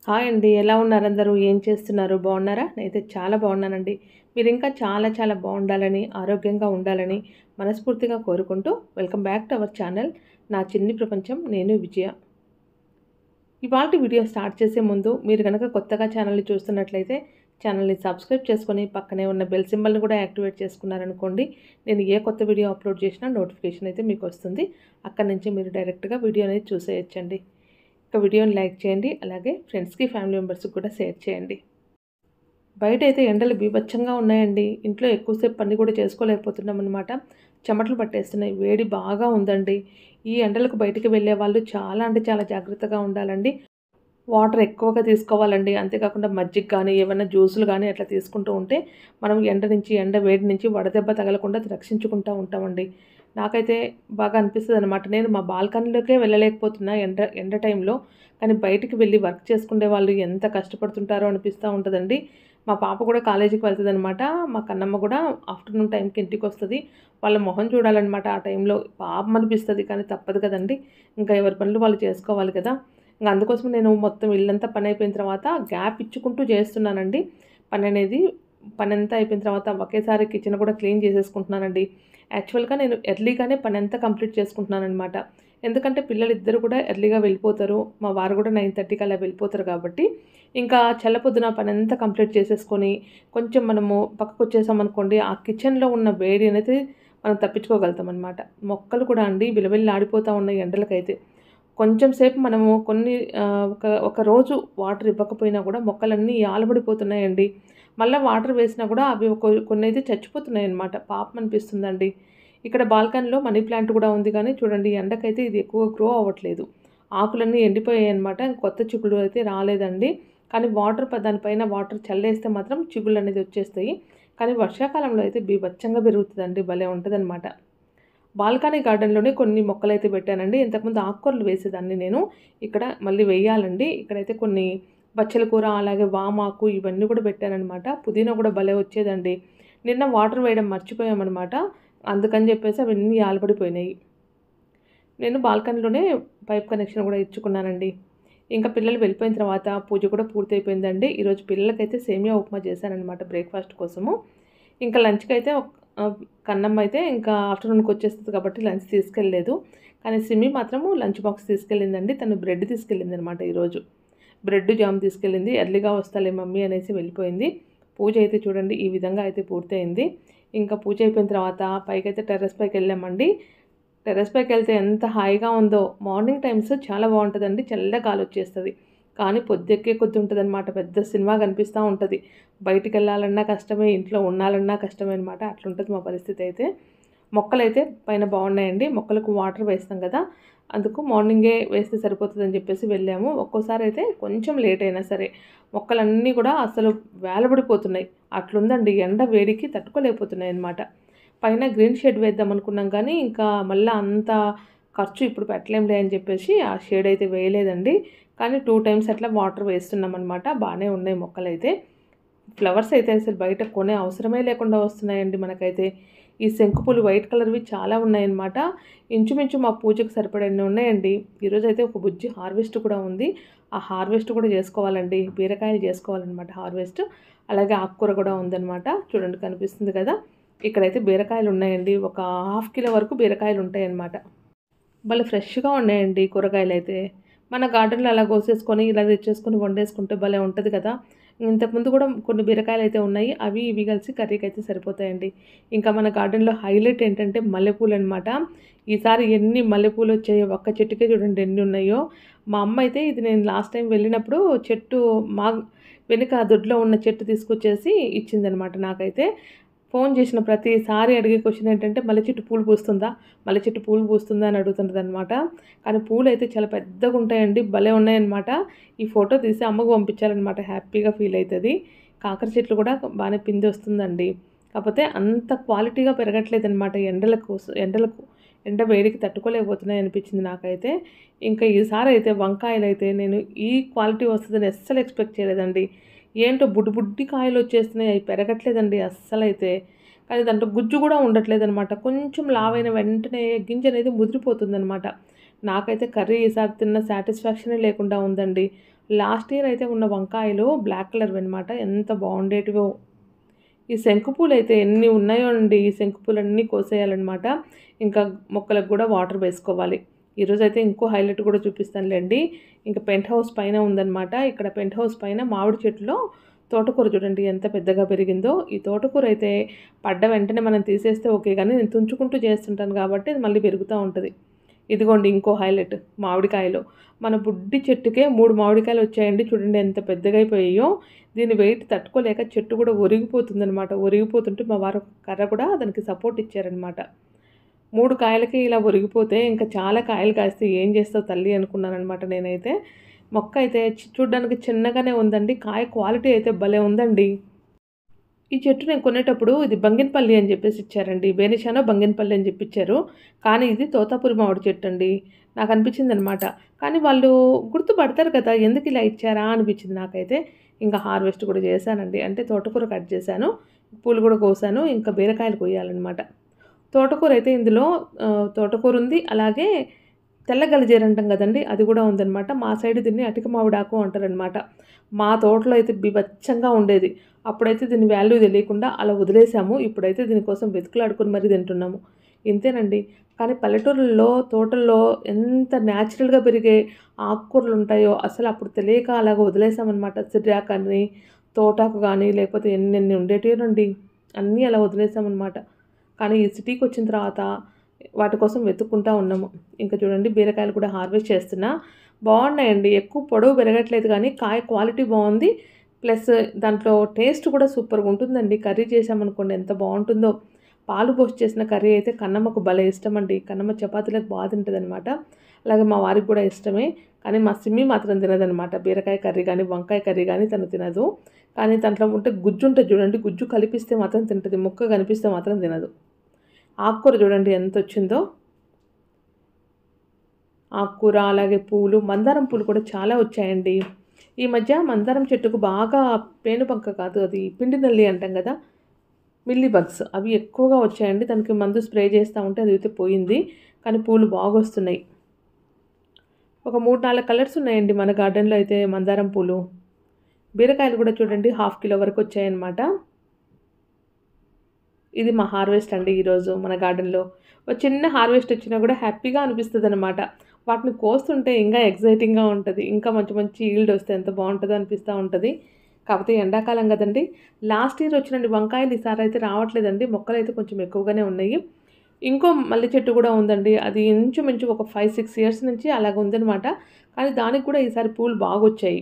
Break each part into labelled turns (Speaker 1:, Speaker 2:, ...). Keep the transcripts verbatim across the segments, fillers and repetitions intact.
Speaker 1: Hi అండి. ఎలా ఉన్నారు అందరూ? ఏం చేస్తున్నారు? బాగున్నారా? నేనైతే చాలా బాగున్నానండి. మీరు ఇంకా చాలా చాలా బాగుండాలని, ఆరోగ్యంగా ఉండాలని మనస్ఫూర్తిగా కోరుకుంటూ welcome back to our channel. నా చిన్ని ప్రపంచం నేను విజయ. ఇవాల్టి వీడియో స్టార్ట్ చేసే ముందు మీరు గనక కొత్తగా ఛానల్‌ని చూస్తున్నట్లయితే ఛానల్‌ని సబ్స్క్రైబ్ చేసుకొని పక్కనే ఉన్న బెల్ సింబల్‌ని కూడా యాక్టివేట్ చేసుకున్నారనుకోండి. నేను ఏ కొత్త వీడియో అప్లోడ్ చేసినా నోటిఫికేషన్ అయితే మీకు వస్తుంది. అక్కడి నుంచి మీరు డైరెక్ట్‌గా వీడియో అనేది చూసేయొచ్చండి. ఇక వీడియోని లైక్ చేయండి. అలాగే ఫ్రెండ్స్‌కి, ఫ్యామిలీ మెంబర్స్‌కి కూడా షేర్ చేయండి. బయటైతే ఎండలు బీభత్సంగా ఉన్నాయండి. ఇంట్లో ఎక్కువసేపు పని కూడా చేసుకోలేకపోతున్నామనమాట. చెమటలు పట్టేస్తున్నాయి. వేడి బాగా ఉందండి. ఈ ఎండలకు బయటికి వెళ్ళే వాళ్ళు చాలా అంటే చాలా జాగ్రత్తగా ఉండాలండి. వాటర్ ఎక్కువగా తీసుకోవాలండి. అంతేకాకుండా మజ్జిగ గానీ, ఏవన్నా జ్యూసులు గానీ అట్లా తీసుకుంటూ ఉంటే మనం ఎండ నుంచి, ఎండ వేడి నుంచి వడదెబ్బ తగలకుండా రక్షించుకుంటా ఉంటామండి. నాకైతే బాగా అనిపిస్తదనమాట. నేను మా బాల్కనీలోకే వెళ్ళలేకపోతున్నా ఎండ ఎండ టైంలో. కానీ బయటికి వెళ్ళి వర్క్ చేసుకునే వాళ్ళు ఎంత కష్టపడుతుంటారో అనిపిస్తా ఉంటదండి. మా పాప కూడా కాలేజీకి వెళ్తదనమాట. మా కన్నమ్మ కూడా ఆఫ్టర్‌నూన్ టైంకి ఇంటికొస్తది. వాళ్ళ మొహం చూడాలనమాట ఆ టైంలో. పాపం అనిపిస్తది. కానీ తప్పదు కదండీ! ఇంకా ఎవరి పనులు వాళ్ళు చేసుకోవాలి కదా! ఇంక అందుకోసం నేను మొత్తం ఇల్లంతా పనయిపోయిన తర్వాత గ్యాప్ ఇచ్చుకుంటూ చేస్తున్నానండి. పననేది పనంతా అయిపోయిన తర్వాత ఒకేసారి కిచెన్ కూడా క్లీన్ చేసేసుకుంటున్నానండి. యాక్చువల్‌గా నేను ఎర్లీగానే పనంతా కంప్లీట్ చేసుకుంటున్నాననమాట. ఎందుకంటే పిల్లలిద్దరూ కూడా ఎర్లీగా వెళ్ళిపోతారు. మా వారు కూడా 9:30కి అలా వెళ్ళిపోతారు కాబట్టి, ఇంకా చల్లపొద్దున పనంతా కంప్లీట్ చేసేసుకొని, కొంచెం మనము పక్కకొచ్చేసామనుకోండి, ఆ కిచెన్‌లో ఉన్న వేడి అనేది మనం తప్పించుకోగలుగుతామనమాట. మొక్కలు కూడా అండి విలవిల్లాడిపోతా ఉన్నాయి ఎండలకైతే. కొంచెం సేపు మనము కొన్ని ఆహ్, ఒక ఒక రోజు వాటర్ ఇవ్వకపోయినా కూడా మొక్కలన్నీ యాలబడిపోతున్నాయండి. మళ్ళా వాటర్ వేసినా కూడా అవి కొ కొన్నైతే చచ్చిపోతున్నాయన్నమాట. పాపం అనిపిస్తుందండి. ఇక్కడ బాల్కనీలో మనీ ప్లాంట్ కూడా ఉంది కానీ చూడండి ఎండకైతే ఇది ఎక్కువ గ్రో అవ్వట్లేదు. ఆకులన్నీ ఎండిపోయాయన్నమాట. కొత్త చిగుళ్ళు అయితే రాలేదండి. కానీ వాటర్ ప దానిపైన వాటర్ చల్లేస్తే మాత్రం చిగుళ్ళనేది వచ్చేస్తాయి. కానీ వర్షాకాలంలో అయితే బీభత్సంగా పెరుగుతదండి. భలే ఉంటదనమాట. బాల్కనీ గార్డెన్‌లోనే కొన్ని మొక్కలైతే పెట్టానండి. ఇంతకుముందు ఆకుకూరలు వేసేదాన్ని నేను. ఇక్కడ మళ్ళీ వెయ్యాలండి. ఇక్కడైతే కొన్ని బచ్చల కూర, అలాగే వామాకు ఇవన్నీ కూడా పెట్టాననమాట. పుదీనా కూడా భలే వచ్చేదండి. నిన్న వాటర్ వేయడం మర్చిపోయామనమాట. అందుకని చెప్పేసి అవన్నీ యాలపడిపోయినాయి. నేను బాల్కనీలోనే పైప్ కనెక్షన్ కూడా ఇచ్చుకున్నానండి. ఇంకా పిల్లలు వెళ్ళిపోయిన తర్వాత పూజ కూడా పూర్తయిపోయిందండి. ఈరోజు పిల్లలకైతే సేమియా ఉప్మా చేశాననమాట బ్రేక్‌ఫాస్ట్ కోసము. ఇంకా లంచ్‌కైతే ఒక్ ఆహ్, కన్నమ్మ అయితే ఇంకా ఆఫ్టర్‌నూన్‌కి వచ్చేస్తది కాబట్టి లంచ్ తీసుకెళ్ళలేదు. కానీ సిమి మాత్రము లంచ్ బాక్స్ తీసుకెళ్ళిందండి. తను బ్రెడ్ తీసుకెళ్ళిందనమాట ఈరోజు. బ్రెడ్, జామ్ తీసుకెళ్ళింది. ఎర్లీగా వస్తాలే మమ్మీ అనేసి వెళ్ళిపోయింది. పూజ అయితే చూడండి ఈ విధంగా అయితే పూర్తయింది. ఇంకా పూజ అయిపోయిన తర్వాత పైకైతే టెర్రస్ పైకెళ్ళామండి. టెర్రస్ పైకెళ్తే ఎంత హాయిగా ఉందో. మార్నింగ్ టైమ్స్ చాలా బావుంటదండి. చల్ల గాలొచ్చేస్తది. కానీ పొద్దెక్కే కొద్దీ ఉంటదనమాట. పెద్ద సినిమా కనిపిస్తా ఉంటది. బయటికెళ్ళాలన్నా కష్టమే, ఇంట్లో ఉండాలన్నా కష్టమే అనమాట. అట్లుంటది మా పరిస్థితి అయితే. మొక్కలైతే పైన బాగున్నాయండి. మొక్కలకు వాటర్ వేస్తాం కదా! అందుకు మార్నింగే వేస్తే సరిపోతదని చెప్పేసి వెళ్ళాము. ఒక్కోసారయితే కొంచెం లేట్ అయినా సరే మొక్కలన్నీ కూడా అసలు వేలబడిపోతున్నాయి. అట్లుందండి. ఎండ వేడికి తట్టుకోలేకపోతున్నాయన్నమాట. పైన గ్రీన్ షేడ్ వేద్దాం అనుకున్నాం కానీ, ఇంకా మళ్ళా అంత ఖర్చు ఇప్పుడు పెట్టలేంలే అని చెప్పేసి ఆ షేడ్ అయితే వేయలేదండి. కానీ రెండు టైమ్స్ అట్లా వాటర్ వేస్తున్నామనమాట. బానే ఉన్నాయి మొక్కలైతే. ఫ్లవర్స్ అయితే అసలు బయట కొనే అవసరమే లేకుండా వస్తున్నాయండి మనకైతే. ఈ శంకుపూలు వైట్ కలర్‌వి చాలా ఉన్నాయన్నమాట. ఇంచుమించు మా పూజకు సరిపడన్ని ఉన్నాయండి. ఈరోజైతే ఒక బుజ్జి హార్వెస్ట్ కూడా ఉంది. ఆ హార్వెస్ట్ కూడా చేసుకోవాలండి. బీరకాయలు చేసుకోవాలనమాట హార్వెస్ట్. అలాగే ఆకుకూర కూడా ఉందనమాట. చూడండి కనిపిస్తుంది కదా! ఇక్కడైతే బీరకాయలు ఉన్నాయండి. ఒక హాఫ్ కిలో వరకు బీరకాయలు ఉంటాయన్నమాట. భలే ఫ్రెష్‌గా ఉన్నాయండి కూరగాయలైతే. మన గార్డెన్‌లో అలా కోసేసుకొని, ఇలా తెచ్చేసుకొని వండేసుకుంటే భలే ఉంటది కదా! ఇంతకుముందు కూడా కొన్ని బీరకాయలైతే ఉన్నాయి. అవి, ఇవి కలిసి కర్రీకైతే సరిపోతాయండి. ఇంకా మన గార్డెన్‌లో హైలైట్ ఏంటంటే మల్లెపూలనమాట. ఈసారి ఎన్ని మల్లెపూలొచ్చాయో ఒక్క చెట్టుకే చూడండి ఎన్నున్నాయో. మా అమ్మ అయితే ఇది నేను లాస్ట్ టైం వెళ్ళినప్పుడు చెట్టు మా వెనుక దొడ్లో ఉన్న చెట్టు తీసుకొచ్చేసి ఇచ్చిందనమాట నాకైతే. ఫోను చేసిన ప్రతిసారి అడిగే క్వెషన్ ఏంటంటే, "మల్లె చెట్టు పూలు పూస్తుందా? మల్లె చెట్టు పూలు పూస్తుందా?" అని అడుగుతుంటదనమాట. కానీ పూలైతే చాలా పెద్దగుంటాయండి. భలే ఉన్నాయన్నమాట. ఈ ఫోటో తీసి అమ్మకు పంపించాలనమాట. హ్యాపీగా ఫీల్ అయితది. కాకర చెట్లు కూడా బానే పిందొస్తుందండి. కాపోతే అంత క్వాలిటీగా పెరగట్లేదనమాట ఎండల కోస ఎండలకు. ఎండ వేడికి తట్టుకోలేకపోతున్నాయి అనిపించింది నాకైతే. ఇంకా ఈసారైతే వంకాయలైతే నేను ఈ క్వాలిటీ వస్తదని అస్సలు ఎక్స్‌పెక్ట్ చేయలేదండి. ఏంటో బుడ్డి బుడ్డి కాయలొచ్చేస్తున్నాయి. అయి పెరగట్లేదండి అస్సలైతే. కానీ దాంట్లో గుజ్జు గూడా ఉండట్లేదనమాట. కొంచెం లావైన వెంటనే గింజనేది ముదిరిపోతుందనమాట. నాకైతే కర్రీ ఈసారి తిన్న సాటిస్ఫాక్షనే లేకుండా ఉందండి. లాస్ట్ ఇయర్ అయితే ఉన్న వంకాయలు బ్లాక్ కలర్‌వి అనమాట. ఎంత బాగుండేటివో. ఈ శంకుపూలయితే ఎన్ని ఉన్నాయో అండి. ఈ శంకుపూలన్నీ కోసేయాలనమాట. ఇంకా మొక్కలకు కూడా వాటర్ వేసుకోవాలి. ఈరోజైతే ఇంకో హైలైట్ కూడా చూపిస్తానులేండి. ఇంకా పెంట్ హౌస్ పైన ఉందనమాట. ఇక్కడ పెంట్ హౌస్ పైన మామిడి చెట్టులో తోటకూర చూడండి ఎంత పెద్దగా పెరిగిందో. ఈ తోటకూర అయితే పడ్డ వెంటనే మనం తీసేస్తే ఓకే, కానీ నేను తుంచుకుంటూ చేస్తుంటాను కాబట్టి అది మళ్ళీ పెరుగుతూ ఉంటుంది. ఇదిగోండి ఇంకో హైలైట్ మామిడికాయలు. మన బుడ్డి చెట్టుకే మూడు మామిడికాయలు వచ్చాయండి. చూడండి ఎంత పెద్దగా అయిపోయాయో. దీని వెయిట్ తట్టుకోలేక చెట్టు కూడా ఒరిగిపోతుందనమాట. ఒరిగిపోతుంటే మా వారు కర్ర కూడా దానికి సపోర్ట్ ఇచ్చారనమాట. మూడు కాయలకి ఇలా ఒరిగిపోతే ఇంకా చాలా కాయలు కాస్తే ఏం చేస్తావు తల్లి అనుకున్నానమాట నేనైతే. మొక్క అయితే చూడ్డానికి చిన్నగానే ఉందండి. కాయ క్వాలిటీ అయితే భలే ఉందండి. ఈ చెట్టు నేను కొనేటప్పుడు ఇది బంగినపల్లి అని చెప్పేసి ఇచ్చారండి. బేనిషానో బంగినపల్లి అని చెప్పి ఇచ్చారు. కానీ ఇది తోతాపురి మామిడి చెట్టు అండి. నాకు అనిపించింది అనమాట. కానీ వాళ్ళు గుర్తుపడతారు కదా, ఎందుకు ఇలా ఇచ్చారా అనిపించింది నాకైతే. ఇంకా హార్వెస్ట్ కూడా చేశానండి. అంటే తోటకూర కట్ చేశాను, పూలు కూడా కోసాను, ఇంకా బీరకాయలు కొయ్యాలన్నమాట. తోటకూర అయితే ఇందులో తోటకూర ఉంది, అలాగే తెల్ల గలిజేరు అంటాం కదండి, అది కూడా ఉందన్నమాట. మా సైడ్ దీన్ని అటిక మామిడాకు అంటారనమాట. మా తోటలో అయితే బీభత్సంగా ఉండేది. అప్పుడైతే దీని వాల్యూ తెలియకుండా అలా వదిలేసాము. ఇప్పుడైతే దీనికోసం వెతుకులాడుకుని మరీ తింటున్నాము. ఇంతేనండి. కానీ పల్లెటూరుల్లో తోటల్లో ఎంత న్యాచురల్గా పెరిగే ఆకుకూరలు ఉంటాయో అసలు అప్పుడు తెలియక అలాగ వదిలేసామన్నమాట. సిర్రాకు కానీ తోటాకు కానీ లేకపోతే ఎన్నెన్ని ఉండేటివేనండి, అన్నీ అలా వదిలేసామన్నమాట. కానీ ఈ సిటీకి వచ్చిన తర్వాత వాటి కోసం వెతుక్కుంటూ ఉన్నాము. ఇంకా చూడండి బీరకాయలు కూడా హార్వెస్ట్ చేస్తున్నా. బాగున్నాయండి. ఎక్కువ పొడవు పెరగట్లేదు కానీ కాయ క్వాలిటీ బాగుంది. ప్లస్ దాంట్లో టేస్ట్ కూడా సూపర్గా ఉంటుందండి. కర్రీ చేసామనుకోండి ఎంత బాగుంటుందో. పాలు పోసి చేసిన కర్రీ అయితే కన్నమ్మకు భలే ఇష్టం అండి. కన్నమ్మ చపాతీలకు బాగా తింటుంది అనమాట. అలాగే మా వారికి కూడా ఇష్టమే. కానీ మా సిమ్మి మాత్రం తినదనమాట. బీరకాయ కర్రీ కానీ వంకాయ కర్రీ కానీ తను తినదు. కానీ దాంట్లో ఉంటే గుజ్జు ఉంటుంది చూడండి, గుజ్జు కలిపిస్తే మాత్రం తింటుంది, ముక్క కనిపిస్తే మాత్రం తినదు. ఆకుకూర చూడండి ఎంత వచ్చిందో. ఆకుకూర అలాగే పూలు, మందారం పూలు కూడా చాలా వచ్చాయండి. ఈ మధ్య మందారం చెట్టుకు బాగా పేనుబంక కాదు, అది పిండి నల్లి అంటాం కదా, మిల్లీ బగ్స్, అవి ఎక్కువగా వచ్చాయండి. దానికి మందు స్ప్రే చేస్తూ ఉంటే అది అయితే పోయింది. కానీ పూలు బాగా వస్తున్నాయి. ఒక మూడు నాలుగు కలర్స్ ఉన్నాయండి మన గార్డెన్లో అయితే మందారం పూలు. బీరకాయలు కూడా చూడండి హాఫ్ కిలో వరకు వచ్చాయన్నమాట. ఇది మా హార్వెస్ట్ అండి ఈరోజు మన గార్డెన్లో. ఒక చిన్న హార్వెస్ట్ వచ్చినా కూడా హ్యాపీగా అనిపిస్తుంది అనమాట. వాటిని కోస్తుంటే ఇంకా ఎగ్జైటింగ్గా ఉంటుంది. ఇంకా మంచి మంచి ఈల్డ్ వస్తే ఎంత బాగుంటుందో అనిపిస్తూ ఉంటుంది. కాకపోతే ఎండాకాలం కదండి. లాస్ట్ ఇయర్ వచ్చినండి వంకాయలు ఈసారి అయితే రావట్లేదండి. మొక్కలు అయితే కొంచెం ఎక్కువగానే ఉన్నాయి. ఇంకో మల్లె చెట్టు కూడా ఉందండి. అది ఇంచుమించు ఒక ఫైవ్ సిక్స్ ఇయర్స్ నుంచి అలాగ ఉందనమాట. కానీ దానికి కూడా ఈసారి పూలు బాగా వచ్చాయి.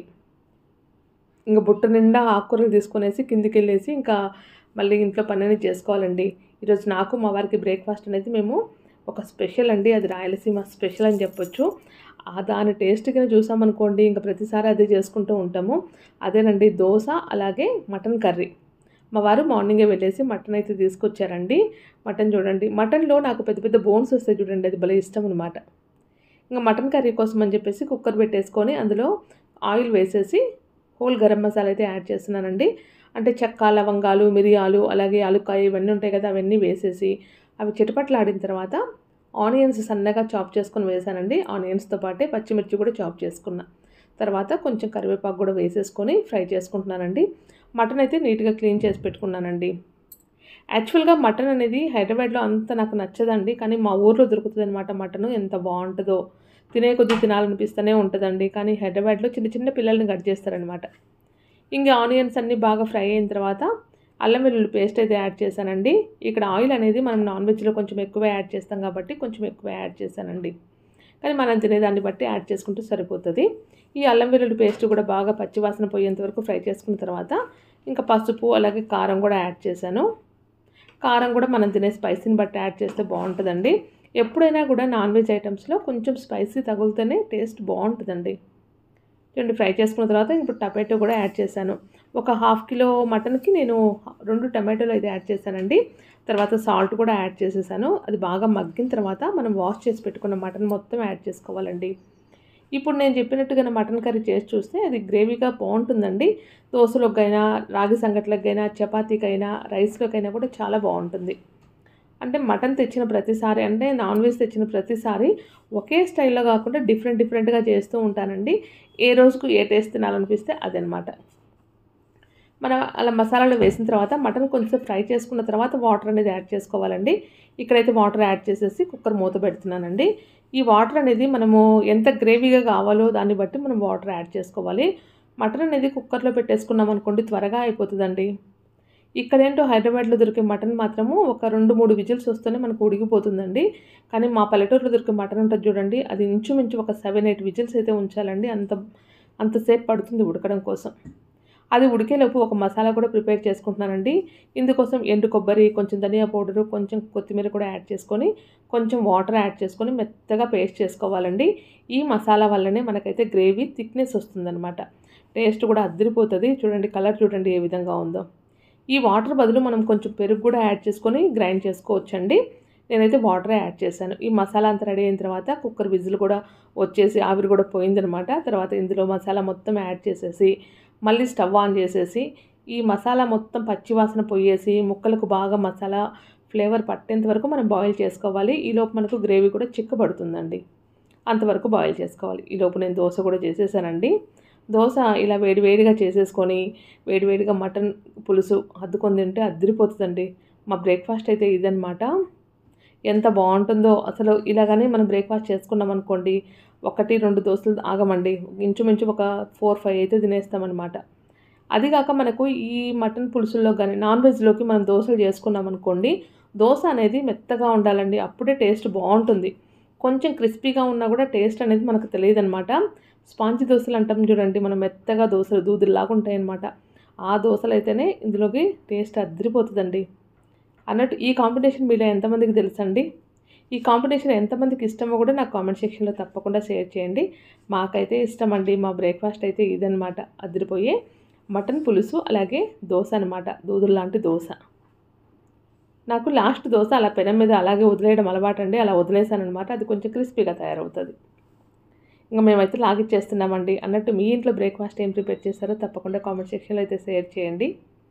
Speaker 1: ఇంకా బుట్ట నిండా ఆకుకూరలు తీసుకునేసి కిందికి వెళ్ళేసి ఇంకా మళ్ళీ ఇంట్లో పని చేసుకోవాలండి. ఈరోజు నాకు మా వారికి బ్రేక్ఫాస్ట్ అనేది మేము ఒక స్పెషల్ అండి. అది రాయలసీమ స్పెషల్ అని చెప్పొచ్చు. దాని టేస్ట్ కింద చూసామనుకోండి ఇంకా ప్రతిసారి అదే చేసుకుంటూ ఉంటాము. అదేనండి దోశ అలాగే మటన్ కర్రీ. మా వారు మార్నింగే వెళ్ళేసి మటన్ అయితే తీసుకొచ్చారండి. మటన్ చూడండి, మటన్లో నాకు పెద్ద పెద్ద బోన్స్ వస్తాయి చూడండి, అది భలే ఇష్టం అనమాట. ఇంకా మటన్ కర్రీ కోసం అని చెప్పేసి కుక్కర్ పెట్టేసుకొని అందులో ఆయిల్ వేసేసి హోల్ గరం మసాలా అయితే యాడ్ చేస్తున్నానండి. అంటే చెక్క, లవంగాలు, మిరియాలు అలాగే యాలుక్కాయ ఇవన్నీ ఉంటాయి కదా, అవన్నీ వేసేసి అవి చిటపట్లాడిన తర్వాత ఆనియన్స్ సన్నగా చాప్ చేసుకొని వేసానండి. ఆనియన్స్తో పాటే పచ్చిమిర్చి కూడా చాప్ చేసుకున్నా. తర్వాత కొంచెం కరివేపాకు కూడా వేసేసుకొని ఫ్రై చేసుకుంటున్నానండి. మటన్ అయితే నీట్గా క్లీన్ చేసి పెట్టుకున్నానండి. యాక్చువల్గా మటన్ అనేది హైదరాబాద్లో అంత నాకు నచ్చదండి. కానీ మా ఊర్లో దొరుకుతుంది అనమాట మటను. ఎంత బాగుంటుందో, తినే కొద్దీ తినాలనిపిస్తూనే ఉంటుందండి. కానీ హైదరాబాద్లో చిన్న చిన్న పిల్లల్ని కట్ చేస్తారనమాట. ఇంకా ఆనియన్స్ అన్నీ బాగా ఫ్రై అయిన తర్వాత అల్లం వెల్లుల్లి పేస్ట్ అయితే యాడ్ చేశానండి. ఇక్కడ ఆయిల్ అనేది మనం నాన్ వెజ్లో కొంచెం ఎక్కువ యాడ్ చేస్తాం కాబట్టి కొంచెం ఎక్కువ యాడ్ చేశానండి. కానీ మనం తినేదాన్ని బట్టి యాడ్ చేసుకుంటూ సరిపోతుంది. ఈ అల్లం వెల్లుల్లి పేస్ట్ కూడా బాగా పచ్చివాసన పోయేంత వరకు ఫ్రై చేసుకున్న తర్వాత ఇంకా పసుపు అలాగే కారం కూడా యాడ్ చేశాను. కారం కూడా మనం తినే స్పైసీని బట్టి యాడ్ చేస్తే బాగుంటుందండి. ఎప్పుడైనా కూడా నాన్ వెజ్ ఐటమ్స్లో కొంచెం స్పైసీ తగులుతూనే టేస్ట్ బాగుంటుందండి. చూడండి ఫ్రై చేసుకున్న తర్వాత ఇప్పుడు టమాటో కూడా యాడ్ చేశాను. ఒక హాఫ్ కిలో మటన్కి నేను రెండు టమాటోలు అయితే యాడ్ చేశానండి. తర్వాత సాల్ట్ కూడా యాడ్ చేసేసాను. అది బాగా మగ్గిన తర్వాత మనం వాష్ చేసి పెట్టుకున్న మటన్ మొత్తం యాడ్ చేసుకోవాలండి. ఇప్పుడు నేను చెప్పినట్టుగా మటన్ కర్రీ చేసి చూస్తే అది గ్రేవీగా బాగుంటుందండి. దోశలోకైనా, రాగి సంగట్లకైనా, చపాతీకైనా, రైస్లోకైనా కూడా చాలా బాగుంటుంది. అంటే మటన్ తెచ్చిన ప్రతిసారి అంటే నాన్ వెజ్ తెచ్చిన ప్రతిసారి ఒకే స్టైల్లో కాకుండా డిఫరెంట్ డిఫరెంట్గా చేస్తూ ఉంటానండి. ఏ రోజుకు ఏ టేస్ట్ తినాలనిపిస్తే అదనమాట. మనం అలా మసాలాలు వేసిన తర్వాత మటన్ కొంచెం ఫ్రై చేసుకున్న తర్వాత వాటర్ అనేది యాడ్ చేసుకోవాలండి. ఇక్కడైతే వాటర్ యాడ్ చేసేసి కుక్కర్ మూత పెడుతున్నానండి. ఈ వాటర్ అనేది మనము ఎంత గ్రేవీగా కావాలో దాన్ని బట్టి మనం వాటర్ యాడ్ చేసుకోవాలి. మటన్ అనేది కుక్కర్లో పెట్టేసుకున్నాం అనుకోండి త్వరగా అయిపోతుందండి. ఇక్కడేంటో హైదరాబాద్లో దొరికే మటన్ మాత్రము ఒక రెండు మూడు విజిల్స్ వస్తేనే మనకు ఉడికిపోతుందండి. కానీ మా పల్లెటూరులో దొరికే మటన్ ఉంటుంది చూడండి, అది ఇంచుమించు ఒక సెవెన్ ఎయిట్ విజిల్స్ అయితే ఉంచాలండి. అంత అంతసేపు పడుతుంది ఉడకడం కోసం. అది ఉడికేలోపు ఒక మసాలా కూడా ప్రిపేర్ చేసుకుంటున్నానండి. ఇందుకోసం ఎండు కొబ్బరి, కొంచెం ధనియా పౌడరు, కొంచెం కొత్తిమీర కూడా యాడ్ చేసుకొని కొంచెం వాటర్ యాడ్ చేసుకొని మెత్తగా పేస్ట్ చేసుకోవాలండి. ఈ మసాలా వల్లనే మనకైతే గ్రేవీ థిక్నెస్ వస్తుందన్నమాట. టేస్ట్ కూడా అదిరిపోతుంది. చూడండి కలర్ చూడండి ఏ విధంగా ఉందో. ఈ వాటర్ బదులు మనం కొంచెం పెరుగు కూడా యాడ్ చేసుకొని గ్రైండ్ చేసుకోవచ్చండి. నేనైతే వాటరే యాడ్ చేశాను. ఈ మసాలా అంతా రెడీ అయిన తర్వాత కుక్కర్ విజిల్ కూడా వచ్చేసి ఆవిరి కూడా పోయిందనమాట. తర్వాత ఇందులో మసాలా మొత్తం యాడ్ చేసేసి మళ్ళీ స్టవ్ ఆన్ చేసేసి ఈ మసాలా మొత్తం పచ్చివాసన పోయేసి ముక్కలకు బాగా మసాలా ఫ్లేవర్ పట్టేంత వరకు మనం బాయిల్ చేసుకోవాలి. ఈలోపు మనకు గ్రేవీ కూడా చిక్కబడుతుందండి. అంతవరకు బాయిల్ చేసుకోవాలి. ఈలోపు నేను దోశ కూడా చేసేసానండి. దోశ ఇలా వేడివేడిగా చేసేసుకొని వేడివేడిగా మటన్ పులుసు అద్దుకొని తింటే అదిరిపోతుందండి. మా బ్రేక్ఫాస్ట్ అయితే ఇదనమాట. ఎంత బాగుంటుందో అసలు. ఇలాగని మనం బ్రేక్ఫాస్ట్ చేసుకున్నాం అనుకోండి, ఒకటి రెండు దోశలు ఆగమండి. ఇంచుమించు ఒక ఫోర్ ఫైవ్ అయితే తినేస్తామన్నమాట. అది కాక మనకు ఈ మటన్ పులుసుల్లో కానీ నాన్ వెజ్లోకి మనం దోశలు చేసుకున్నాం అనుకోండి, దోశ అనేది మెత్తగా ఉండాలండి. అప్పుడే టేస్ట్ బాగుంటుంది. కొంచెం క్రిస్పీగా ఉన్నా కూడా టేస్ట్ అనేది మనకు తెలియదు అనమాట. స్పాంజీ దోశలు అంటాం చూడండి, మనం మెత్తగా దోశలు దూదుల్లాగా ఉంటాయన్నమాట. ఆ దోశలు అయితేనే ఇందులోకి టేస్ట్ అదిరిపోతుందండి. అన్నట్టు ఈ కాంబినేషన్ మీలో ఎంతమందికి తెలుసండి? ఈ కాంబినేషన్ ఎంతమందికి ఇష్టమో కూడా నాకు కామెంట్ సెక్షన్లో తప్పకుండా షేర్ చేయండి. మాకైతే ఇష్టం అండి. మా బ్రేక్ఫాస్ట్ అయితే ఇదనమాట, అదిరిపోయే మటన్ పులుసు అలాగే దోశ అనమాట, దూదులు లాంటి దోశ. నాకు లాస్ట్ దోశ అలా పెనం మీద అలాగే వదిలేయడం అలవాటు అండి. అలా వదిలేసాను అనమాట. అది కొంచెం క్రిస్పీగా తయారవుతుంది. ఇంకా మేమైతే లాగిచ్చేస్తున్నామండి. అన్నట్టు మీ ఇంట్లో బ్రేక్ఫాస్ట్ ఏం ప్రిపేర్ చేస్తారో తప్పకుండా కామెంట్ సెక్షన్లో అయితే షేర్ చేయండి.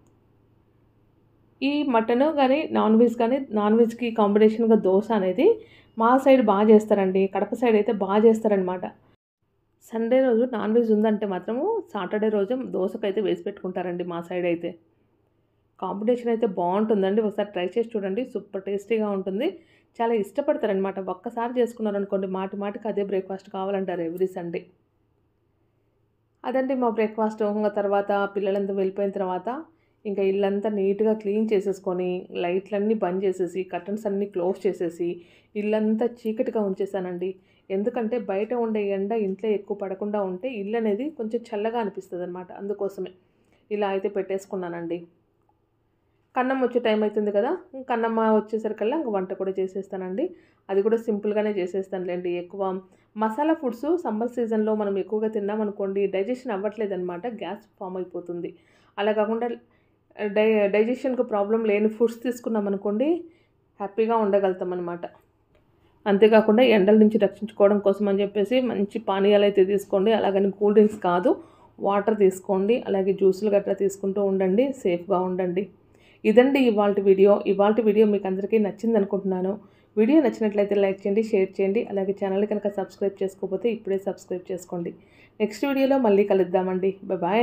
Speaker 1: ఈ మటను కానీ నాన్ వెజ్ కానీ నాన్ వెజ్కి కాంబినేషన్గా దోశ అనేది మా సైడ్ బాగా చేస్తారండి. కడప సైడ్ అయితే బాగా చేస్తారనమాట. సండే రోజు నాన్ వెజ్ ఉందంటే మాత్రము సాటర్డే రోజు దోశకైతే వేసి పెట్టుకుంటారండి మా సైడ్ అయితే. కాంబినేషన్ అయితే బాగుంటుందండి. ఒకసారి ట్రై చేసి చూడండి, సూపర్ టేస్టీగా ఉంటుంది. చాలా ఇష్టపడతారనమాట. ఒక్కసారి చేసుకున్నారనుకోండి మాటి మాటికి అదే బ్రేక్ఫాస్ట్ కావాలంటారు ఎవ్రీ సండే. అదండి మా బ్రేక్ఫాస్ట్. ఇంకా తర్వాత పిల్లలంతా వెళ్ళిపోయిన తర్వాత ఇంకా ఇల్లంతా నీట్గా క్లీన్ చేసేసుకొని లైట్లన్నీ బంద్ చేసేసి కర్టన్స్ అన్నీ క్లోజ్ చేసేసి ఇల్లంతా చీకటిగా ఉంచేసానండి. ఎందుకంటే బయట ఉండే ఎండ ఇంట్లో ఎక్కువ పడకుండా ఉంటే ఇల్లు అనేది కొంచెం చల్లగా అనిపిస్తుంది అనమాట. అందుకోసమే ఇలా అయితే పెట్టేసుకున్నానండి. కన్నం వచ్చే టైం అవుతుంది కదా, కన్నమ్మ వచ్చేసరికల్లా ఇంక వంట కూడా చేసేస్తానండి. అది కూడా సింపుల్గానే చేసేస్తానులేండి. ఎక్కువ మసాలా ఫుడ్స్ సమ్మర్ సీజన్లో మనం ఎక్కువగా తిన్నామనుకోండి డైజెషన్ అవ్వట్లేదు అనమాట, గ్యాస్ ఫామ్ అయిపోతుంది. అలా కాకుండా డై డైజెషన్కి ప్రాబ్లం లేని ఫుడ్స్ తీసుకున్నాం అనుకోండి హ్యాపీగా ఉండగలుగుతాం అనమాట. అంతేకాకుండా ఎండల నుంచి రక్షించుకోవడం కోసం అని చెప్పేసి మంచి పానీయాలు అయితే తీసుకోండి. అలాగని కూల్ డ్రింక్స్ కాదు, వాటర్ తీసుకోండి. అలాగే జ్యూసులు గట్రా తీసుకుంటూ ఉండండి, సేఫ్గా ఉండండి. ఇదండి ఇవాళ వీడియో. ఇవాళ వీడియో మీకు అందరికీ నచ్చింది అనుకుంటున్నాను. వీడియో నచ్చినట్లయితే లైక్ చేయండి, షేర్ చేయండి. అలాగే ఛానల్ కనుక సబ్స్క్రైబ్ చేసుకోకపోతే ఇప్పుడే సబ్స్క్రైబ్ చేసుకోండి. నెక్స్ట్ వీడియోలో మళ్ళీ కలుద్దామండి. బాయ్.